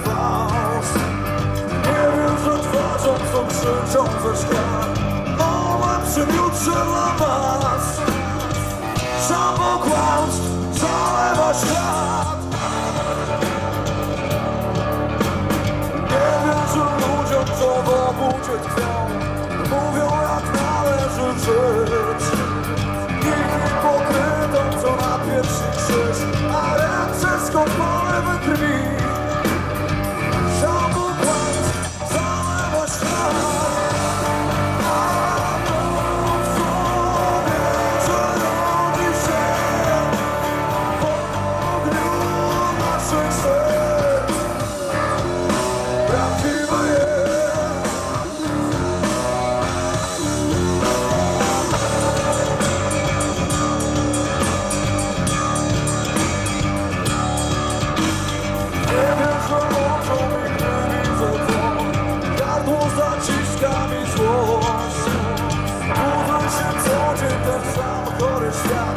fałsz. Nie wiem, że twarzą są krzyczą ze szkła o lepszym jutrze dla was. Szambo kłamstw zalewa świat. Nie wiem, że ludziom co w obudzie tkwią mówią, jak należy żyć. I hipokrytom, co na pierwszy krzyż, a ręce skąpane we krwi. Szambo kłamstw zalewa świat. Zaciska mi złość. Budzę się co dzień ten sam chory świat.